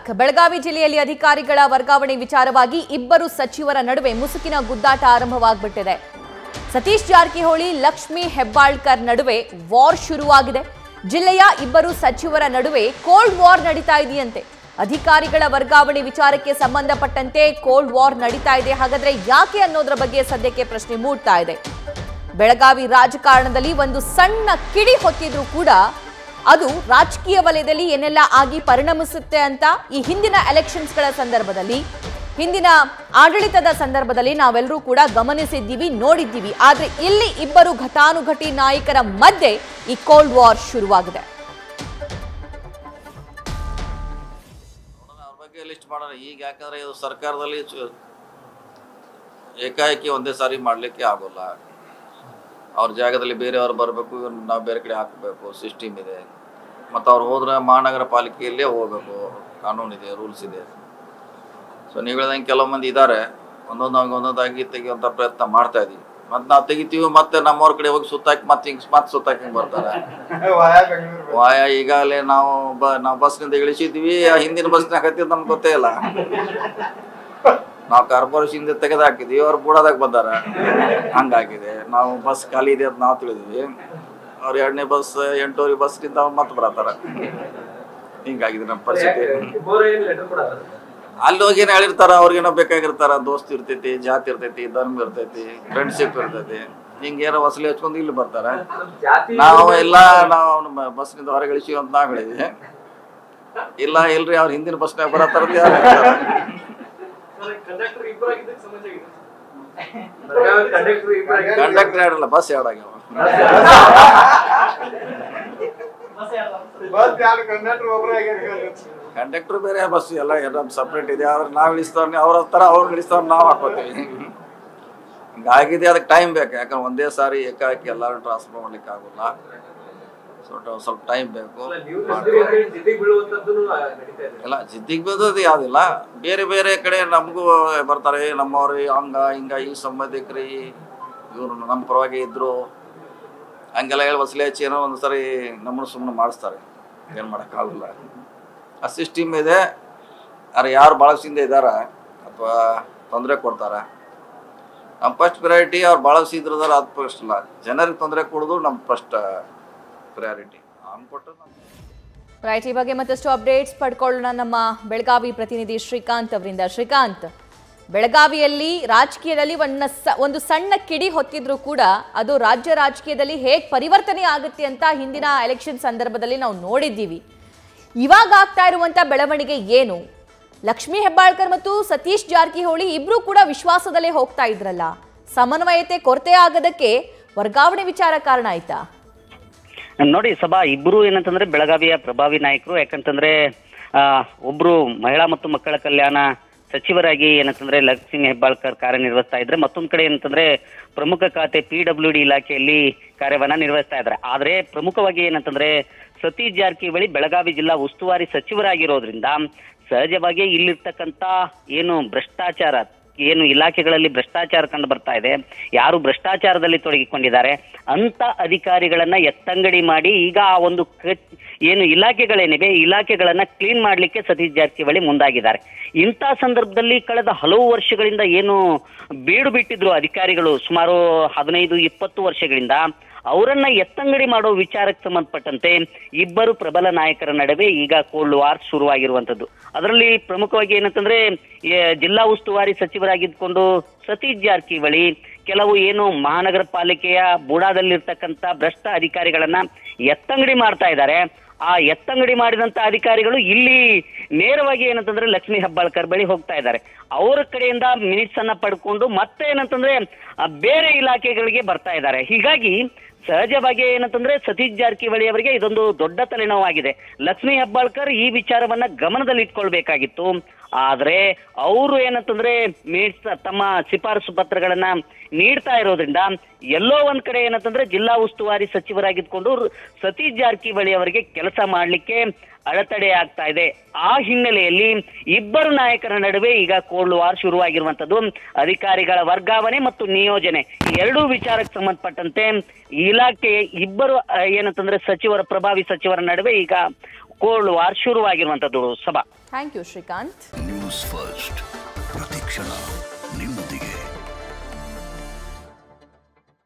ಬೆಳಗಾವಿ ಜಿಲ್ಲೆಯಲ್ಲಿ ಅಧಿಕಾರಿಗಳ ವರ್ಗಾವಣೆ ವಿಚಾರವಾಗಿ ಇಬ್ಬರು ಸಚಿವರ ನಡುವೆ ಮುಸುಕಿನ ಗುದ್ದಾಟ ಆರಂಭವಾಗ್ಬಿಟ್ಟಿದೆ. ಸತೀಶ್ ಜಾರಕಿಹೊಳಿ, ಲಕ್ಷ್ಮೀ ಹೆಬ್ಬಾಳ್ಕರ್ ನಡುವೆ ವಾರ್ ಶುರುವಾಗಿದೆ. ಜಿಲ್ಲೆಯ ಇಬ್ಬರು ಸಚಿವರ ನಡುವೆ ಕೋಲ್ಡ್ ವಾರ್ ನಡೀತಾ ಇದೆಯಂತೆ. ಅಧಿಕಾರಿಗಳ ವರ್ಗಾವಣೆ ವಿಚಾರಕ್ಕೆ ಸಂಬಂಧಪಟ್ಟಂತೆ ಕೋಲ್ಡ್ ವಾರ್ ನಡೀತಾ ಇದೆ. ಹಾಗಾದ್ರೆ ಯಾಕೆ ಅನ್ನೋದರ ಬಗ್ಗೆ ಸದ್ಯಕ್ಕೆ ಪ್ರಶ್ನೆ ಮೂಡ್ತಾ ಇದೆ. ಬೆಳಗಾವಿ ರಾಜಕಾರಣದಲ್ಲಿ ಒಂದು ಸಣ್ಣ ಕಿಡಿ ಹೊತ್ತಿದ್ರೂ ಕೂಡ ಅದು ರಾಜಕೀಯ ವಲಯದಲ್ಲಿ ಏನೆಲ್ಲ ಆಗಿ ಪರಿಣಮಿಸುತ್ತೆ ಅಂತ ಈ ಹಿಂದಿನ ಎಲೆಕ್ಷನ್ಸ್ಗಳ ಸಂದರ್ಭದಲ್ಲಿ, ಹಿಂದಿನ ಆಡಳಿತದ ಸಂದರ್ಭದಲ್ಲಿ ನಾವೆಲ್ಲರೂ ಕೂಡ ಗಮನಿಸಿದ್ದೀವಿ, ನೋಡಿದ್ದೀವಿ. ಆದ್ರೆ ಇಲ್ಲಿ ಇಬ್ಬರು ಘಟಾನುಘಟಿ ನಾಯಕರ ಮಧ್ಯೆ ಈ ಕೋಲ್ಡ್ ವಾರ್ ಶುರುವಾಗಿದೆ. ಲಿಸ್ಟ್ ಮಾಡೋಣ ಈಗ, ಯಾಕಂದ್ರೆ ಇದು ಸರ್ಕಾರದಲ್ಲಿ ಏಕಾಏಕಿ ಒಂದೇ ಸಾರಿ ಮಾಡಲಿಕ್ಕೆ ಆಗೋಲ್ಲ. ಅವ್ರ ಜಾಗದಲ್ಲಿ ಬೇರೆಯವ್ರು ಬರಬೇಕು, ನಾವು ಬೇರೆ ಕಡೆ ಹಾಕಬೇಕು, ಸಿಸ್ಟಮ್ ಇದೆ. ಮತ್ತು ಅವ್ರು ಹೋದ್ರೆ ಮಹಾನಗರ ಪಾಲಿಕೆಯಲ್ಲೇ ಹೋಗಬೇಕು, ಕಾನೂನಿದೆ, ರೂಲ್ಸ್ ಇದೆ. ಸೊ ನೀವು ಹೇಳ್ದಂಗೆ ಕೆಲವು ಮಂದಿ ಇದ್ದಾರೆ, ಒಂದೊಂದಾಗಿ ತೆಗಿಯುವಂಥ ಪ್ರಯತ್ನ ಮಾಡ್ತಾ ಇದೀವಿ. ಮತ್ತು ನಾವು ತೆಗಿತೀವಿ, ಮತ್ತೆ ನಮ್ಮವ್ರ ಕಡೆ ಹೋಗಿ ಸುತ್ತಾಕಿ ಮತ್ತೆ ಸುತ್ತಾಕಿ ಬರ್ತಾರೆ. ವಾಯ ಈಗಾಗಲೇ ನಾವು ಬಸ್ನಿಂದ ಇಳಿಸಿದ್ವಿ, ಹಿಂದಿನ ಬಸ್ನಾಗ ಹತ್ತಿದ್ದು ನಮ್ಗೆ ಗೊತ್ತೇ ಇಲ್ಲ. ನಾವು ಕಾರ್ಪೊರೇಷನ್ ತೆಗೆದು ಹಾಕಿದ್ವಿ, ಅವ್ರು ಬುಡದಾಗ ಬಂದಾರ. ಹಂಗಾಗಿದೆ. ನಾವು ಬಸ್ ಖಾಲಿ ಇದೆ ಅಂತ ನಾವು ತಿಳಿದ್ವಿ, ಅವ್ರು ಎರಡನೇ ಬಸ್ 8 ಬಸ್ನಿಂದ ಮತ್ತೆ ಬರತ್ತಾರ. ಹಿಂಗಾಗಿದೆ ನಮ್ಮ ಪರಿಸ್ಥಿತಿ. ಅಲ್ಲಿ ಹೋಗಿ ಹೇಳಿರ್ತಾರ, ಅವ್ರಿಗೇನೋ ಬೇಕಾಗಿರ್ತಾರ, ದೋಸ್ತ್ ಇರ್ತೈತಿ, ಜಾತಿ ಇರ್ತೈತಿ, ಧರ್ಮ ಇರ್ತೈತಿ, ಫ್ರೆಂಡ್ಶಿಪ್ ಇರ್ತೈತಿ. ಹಿಂಗೇನೋ ವಸೂಲಿ ಹಚ್ಕೊಂಡು ಇಲ್ಲಿ ಬರ್ತಾರ. ನಾವು ಇಲ್ಲ, ನಾವು ಬಸ್ನಿಂದ ಹೊರಗೆ ಇಳಿಸಿವಿ ಅಂತ ನಾವು ಹೇಳಿದ್ವಿ. ಇಲ್ಲ ಇಲ್ರಿ, ಅವ್ರ ಹಿಂದಿನ ಬಸ್ನಾಗ ಬರತ್ತಾರ. ಕಂಡಕ್ಟರ್ ಯಾರಲ್ಲ, ಬಸ್ ಎರಡಾಗ್ಯಾವ. ಕಂಡಕ್ಟರ್ ಬೇರೆ, ಬಸ್ ಎಲ್ಲ ಸಪ್ರೇಟ್ ಇದೆ. ಆದ್ರೆ ನಾವ್ ಇಳಿಸ್ತವ್ರ ಅವ್ರ ತರ, ಅವ್ರು ಇಳಿಸ್ತವ್ರ ನಾವ್ ಹಾಕೋತೀವಿ. ಹಿಂಗಾಗಿದೆ. ಅದಕ್ಕೆ ಟೈಮ್ ಬೇಕು, ಯಾಕಂದ್ರೆ ಒಂದೇ ಸಾರಿ ಏಕಾಏಕಿ ಎಲ್ಲರೂ ಟ್ರಾನ್ಸ್ಫರ್ ಮಾಡ್ಲಿಕ್ಕೆ ಆಗೋಲ್ಲ. ಸ್ವಲ್ಪ ಟೈಮ್ ಬೇಕು. ಎಲ್ಲ ಜಿದ್ದಿಗೆ ಬೀಳೋದು ಯಾವುದಿಲ್ಲ, ಬೇರೆ ಬೇರೆ ಕಡೆ ನಮಗೂ ಬರ್ತಾರೆ. ನಮ್ಮವ್ರು ಹಂಗ ಹಿಂಗ, ಈ ಸಂಬಂಧಿಕರಿ ಇವ್ರು ನಮ್ಮ ಪರವಾಗಿ ಇದ್ರು ಹಂಗೆಲ್ಲ ಹೇಳಿ ವಸೂಲಿ ಹಚ್ಚಿ ಏನೋ ಒಂದು ಸರಿ ನಮ್ಮನ್ನು ಸುಮ್ಮನೆ ಮಾಡಿಸ್ತಾರೆ. ಏನು ಮಾಡೋಕ್ಕಾಗಲ್ಲ, ಆ ಸಿಸ್ಟಮ್ ಇದೆ. ಆದರೆ ಯಾರು ಭಾಳಸಿಂದ ಇದ್ದಾರ ಅಥವಾ ತೊಂದರೆ ಕೊಡ್ತಾರೆ, ನಮ್ಮ ಫಸ್ಟ್ ಪ್ರಯಾರಿಟಿ ಅವ್ರು ಭಾಳಸಿದ್ರದಾರ, ಅದು ಫಸ್ಟ್ ಇಲ್ಲ. ಜನರಿಗೆ ತೊಂದರೆ ಕೊಡೋದು ನಮ್ಮ ಫಸ್ಟ್ ಪ್ರಯಾರಿಟಿ. ರೈಟ್, ಈ ಬಗ್ಗೆ ಮತ್ತಷ್ಟು ಅಪ್ಡೇಟ್ಸ್ ಪಡ್ಕೊಳ್ಳೋಣ ನಮ್ಮ ಬೆಳಗಾವಿ ಪ್ರತಿನಿಧಿ ಶ್ರೀಕಾಂತ್ ಅವರಿಂದ. ಶ್ರೀಕಾಂತ್, ಬೆಳಗಾವಿಯಲ್ಲಿ ರಾಜಕೀಯದಲ್ಲಿ ಒಂದು ಸಣ್ಣ ಕಿಡಿ ಹೊತ್ತಿದ್ರೂ ಕೂಡ ಅದು ರಾಜ್ಯ ರಾಜಕೀಯದಲ್ಲಿ ಹೇಗೆ ಪರಿವರ್ತನೆ ಆಗುತ್ತೆ ಅಂತ ಹಿಂದಿನ ಎಲೆಕ್ಷನ್ ಸಂದರ್ಭದಲ್ಲಿ ನಾವು ನೋಡಿದ್ದೀವಿ. ಇವಾಗ ಆಗ್ತಾ ಇರುವಂತ ಬೆಳವಣಿಗೆ ಏನು? ಲಕ್ಷ್ಮೀ ಹೆಬ್ಬಾಳ್ಕರ್ ಮತ್ತು ಸತೀಶ್ ಜಾರಕಿಹೊಳಿ ಇಬ್ರು ಕೂಡ ವಿಶ್ವಾಸದಲ್ಲೇ ಹೋಗ್ತಾ ಇದ್ರಲ್ಲ, ಸಮನ್ವಯತೆ ಕೊರತೆ ಆಗದಕ್ಕೆ ವರ್ಗಾವಣೆ ವಿಚಾರ ಕಾರಣ ಆಯ್ತಾ? ನೋಡಿ ಸಭಾ, ಇಬ್ರು ಏನಂತಂದ್ರೆ ಬೆಳಗಾವಿಯ ಪ್ರಭಾವಿ ನಾಯಕರು. ಯಾಕಂತಂದ್ರೆ ಒಬ್ರು ಮಹಿಳಾ ಮತ್ತು ಮಕ್ಕಳ ಕಲ್ಯಾಣ ಸಚಿವರಾಗಿ ಏನಂತಂದ್ರೆ ಲಕ್ಷ್ಮೀ ಹೆಬ್ಬಾಳ್ಕರ್ ಕಾರ್ಯನಿರ್ವಹಿಸ್ತಾ ಇದ್ರೆ, ಮತ್ತೊಂದ್ ಕಡೆ ಏನಂತಂದ್ರೆ ಪ್ರಮುಖ ಖಾತೆ PWD ಇಲಾಖೆಯಲ್ಲಿ ಕಾರ್ಯವನ್ನ ನಿರ್ವಹಿಸ್ತಾ ಇದ್ದಾರೆ. ಆದ್ರೆ ಪ್ರಮುಖವಾಗಿ ಏನಂತಂದ್ರೆ ಸತೀಶ್ ಜಾರಕಿಹೊಳಿ ಬೆಳಗಾವಿ ಜಿಲ್ಲಾ ಉಸ್ತುವಾರಿ ಸಚಿವರಾಗಿರೋದ್ರಿಂದ ಸಹಜವಾಗಿ ಇಲ್ಲಿರ್ತಕ್ಕಂಥ ಏನು ಭ್ರಷ್ಟಾಚಾರ, ಏನು ಇಲಾಖೆಗಳಲ್ಲಿ ಭ್ರಷ್ಟಾಚಾರ ಕಂಡು ಬರ್ತಾ ಇದೆ, ಯಾರು ಭ್ರಷ್ಟಾಚಾರದಲ್ಲಿ ತೊಡಗಿಕೊಂಡಿದ್ದಾರೆ ಅಂತ ಅಧಿಕಾರಿಗಳನ್ನ ಎತ್ತಂಗಡಿ ಮಾಡಿ ಈಗ ಆ ಒಂದು ಏನು ಇಲಾಖೆಗಳೇನಿವೆ ಇಲಾಖೆಗಳನ್ನ ಕ್ಲೀನ್ ಮಾಡ್ಲಿಕ್ಕೆ ಸತೀಶ್ ಜಾರಕಿಹೊಳಿ ಮುಂದಾಗಿದ್ದಾರೆ. ಇಂಥ ಸಂದರ್ಭದಲ್ಲಿ ಕಳೆದ ಹಲವು ವರ್ಷಗಳಿಂದ ಏನು ಬೀಡು ಬಿಟ್ಟಿದ್ರು ಅಧಿಕಾರಿಗಳು, ಸುಮಾರು 15-20 ವರ್ಷಗಳಿಂದ ಅವರನ್ನ ಎತ್ತಂಗಡಿ ಮಾಡೋ ವಿಚಾರಕ್ಕೆ ಸಂಬಂಧಪಟ್ಟಂತೆ ಇಬ್ಬರು ಪ್ರಬಲ ನಾಯಕರ ನಡುವೆ ಈಗ ಕೋಲ್ಡ್ ವಾರ್ ಶುರುವಾಗಿರುವಂತದ್ದು. ಅದರಲ್ಲಿ ಪ್ರಮುಖವಾಗಿ ಏನಂತಂದ್ರೆ ಜಿಲ್ಲಾ ಉಸ್ತುವಾರಿ ಸಚಿವರಾಗಿದ್ದುಕೊಂಡು ಸತೀಶ್ ಜಾರಕಿಹೊಳಿ ಕೆಲವು ಏನು ಮಹಾನಗರ ಪಾಲಿಕೆಯ ಬುಡಾದಲ್ಲಿರ್ತಕ್ಕಂಥ ಭ್ರಷ್ಟ ಅಧಿಕಾರಿಗಳನ್ನ ಎತ್ತಂಗಡಿ ಮಾಡ್ತಾ ಇದ್ದಾರೆ. ಆ ಎತ್ತಂಗಡಿ ಮಾಡಿದಂತ ಅಧಿಕಾರಿಗಳು ಇಲ್ಲಿ ನೇರವಾಗಿ ಏನಂತಂದ್ರೆ ಲಕ್ಷ್ಮೀ ಹೆಬ್ಬಾಳ್ಕರ್ ಬಳಿ ಹೋಗ್ತಾ ಇದ್ದಾರೆ. ಅವರ ಕಡೆಯಿಂದ ಮಿನಿಟ್ಸ್ ಅನ್ನ ಪಡ್ಕೊಂಡು ಮತ್ತೆ ಏನಂತಂದ್ರೆ ಬೇರೆ ಇಲಾಖೆಗಳಿಗೆ ಬರ್ತಾ ಇದ್ದಾರೆ. ಹೀಗಾಗಿ ಸಹಜವಾಗಿ ಏನಂತಂದ್ರೆ ಸತೀಶ್ ಜಾರಕಿಹೊಳಿ ಅವರಿಗೆ ಇದೊಂದು ದೊಡ್ಡ ತಲೆನೋವಾಗಿದೆ. ಲಕ್ಷ್ಮೀ ಹೆಬ್ಬಾಳ್ಕರ್ ಈ ವಿಚಾರವನ್ನ ಗಮನದಲ್ಲಿ ಇಟ್ಕೊಳ್ಬೇಕಾಗಿತ್ತು. ಆದ್ರೆ ಅವರು ಏನಂತಂದ್ರೆ ತಮ್ಮ ಶಿಫಾರಸು ಪತ್ರಗಳನ್ನ ನೀಡ್ತಾ ಇರೋದ್ರಿಂದ ಎಲ್ಲೋ ಒಂದ್ ಕಡೆ ಏನಂತಂದ್ರೆ ಜಿಲ್ಲಾ ಉಸ್ತುವಾರಿ ಸಚಿವರಾಗಿದ್ಕೊಂಡು ಸತೀಶ್ ಜಾರಕಿಹೊಳಿ ಅವರಿಗೆ ಕೆಲಸ ಮಾಡ್ಲಿಕ್ಕೆ ಅಡೆತಡೆ ಆಗ್ತಾ ಇದೆ. ಆ ಹಿನ್ನೆಲೆಯಲ್ಲಿ ಇಬ್ಬರು ನಾಯಕರ ನಡುವೆ ಈಗ ಕೋಲ್ಡ್ ವಾರ್ ಶುರುವಾಗಿರುವಂತದ್ದು. ಅಧಿಕಾರಿಗಳ ವರ್ಗಾವಣೆ ಮತ್ತು ನಿಯೋಜನೆ ಎರಡೂ ವಿಚಾರಕ್ಕೆ ಸಂಬಂಧಪಟ್ಟಂತೆ ಇಲಾಖೆ ಇಬ್ಬರು ಏನಂತಂದ್ರೆ ಪ್ರಭಾವಿ ಸಚಿವರ ನಡುವೆ ಈಗ ಕೋಲ್ಡ್ ವಾರ್ ಶುರುವಾಗಿರುವಂತದ್ದು ಸಭಾ. Thank you Srikanth. News first ಪ್ರತಿಕ್ಷಣ ನಿಮ್ಮೊಂದಿಗೆ.